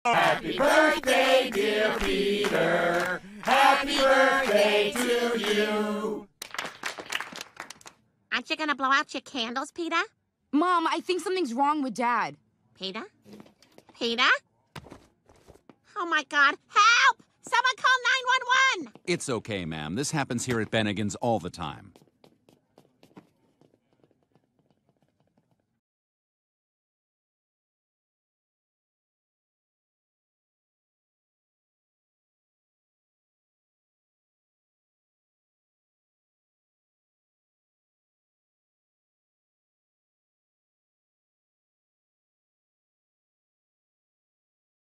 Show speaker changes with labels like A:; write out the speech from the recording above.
A: Happy birthday, dear Peter. Happy birthday to you.
B: Aren't you gonna blow out your candles, Peter?
C: Mom, I think something's wrong with Dad.
B: Peter? Peter? Oh, my God. Help! Someone call 911!
D: It's okay, ma'am. This happens here at Bennigans all the time.